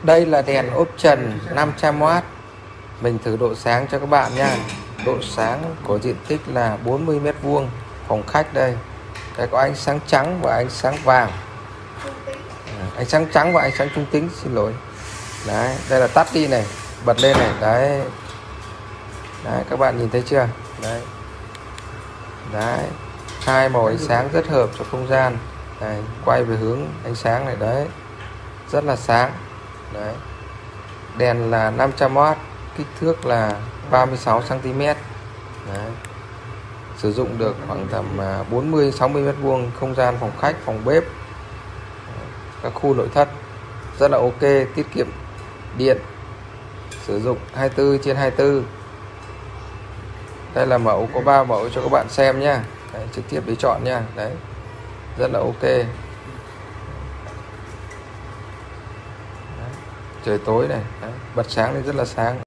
Đây là đèn option 500W. Mình thử độ sáng cho các bạn nha. Độ sáng của diện tích là 40 m², phòng khách đây. Đây có ánh sáng trắng và ánh sáng vàng. Ánh sáng trắng và ánh sáng trung tính, xin lỗi. Đấy, đây là tắt đi này, bật lên này, đấy. Đấy, các bạn nhìn thấy chưa? Đấy. Đấy. Hai màu ánh sáng rất hợp cho không gian. Đấy, quay về hướng ánh sáng này đấy. Rất là sáng. Đấy. Đèn là 500W, kích thước là 36 cm. Đấy. Sử dụng được khoảng tầm 40-60 m², không gian phòng khách, phòng bếp, các khu nội thất. Rất là ok, tiết kiệm điện, sử dụng 24/24. Đây là mẫu, có 3 mẫu cho các bạn xem nha. Đấy, trực tiếp để chọn nha. Đấy, rất là ok. Đấy. Trời tối này, đấy, bật sáng lên rất là sáng.